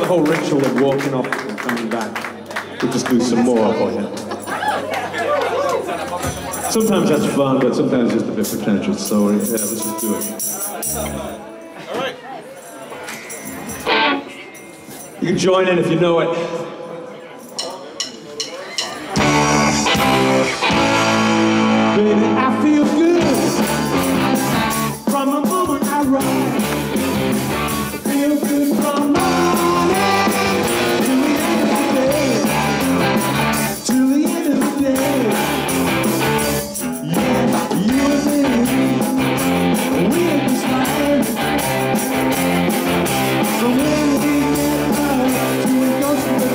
the whole ritual of walking off and coming back. We'll just do some more for you. Sometimes that's fun, but sometimes just a bit pretentious, so yeah, let's just do it. All right. You can join in if you know it. Baby, I feel good from the moment I ride. I feel good from morning to the end of the day. Yeah, you and me, we are just fine. From when we get home to the ghost of the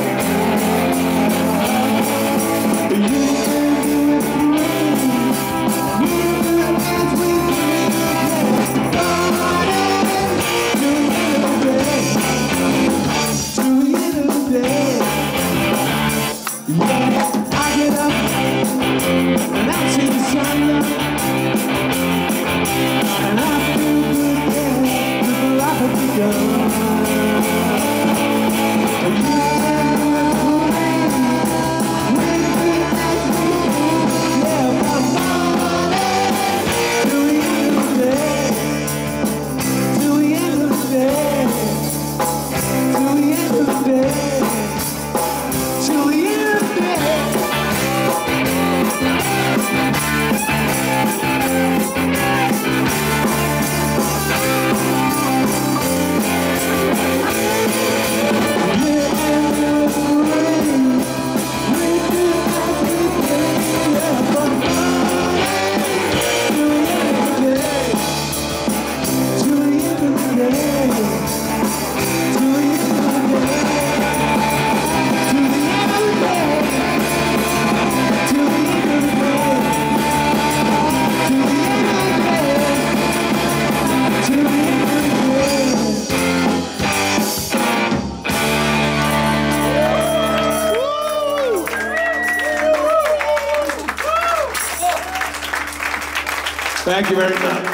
Thank you very much.